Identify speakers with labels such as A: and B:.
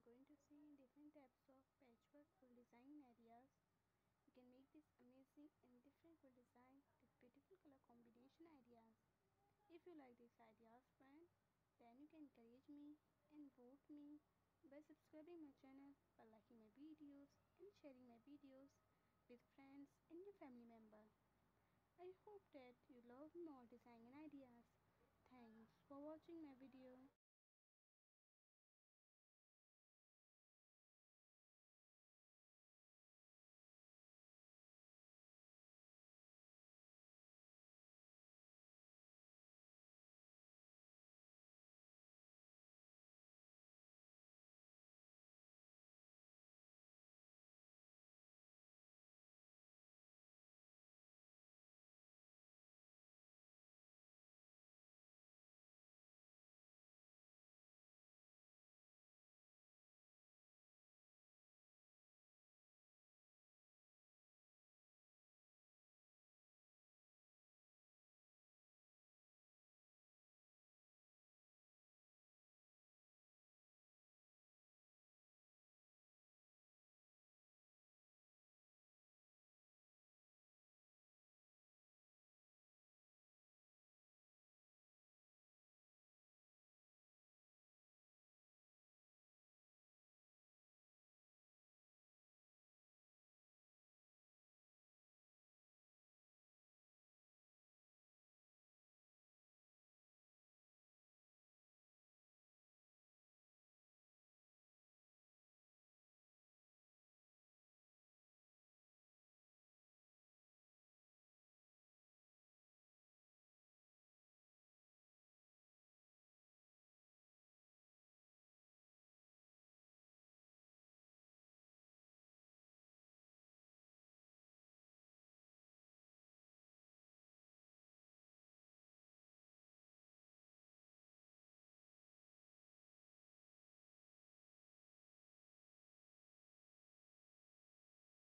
A: going to see different types of patchwork full design ideas. You can make this amazing and different full design with beautiful color combination ideas. If you like these ideas, friend, then you can encourage me and vote me by subscribing my channel, by liking my videos and sharing my videos with friends and your family member. I hope that you love more design ideas. Thanks for watching my video.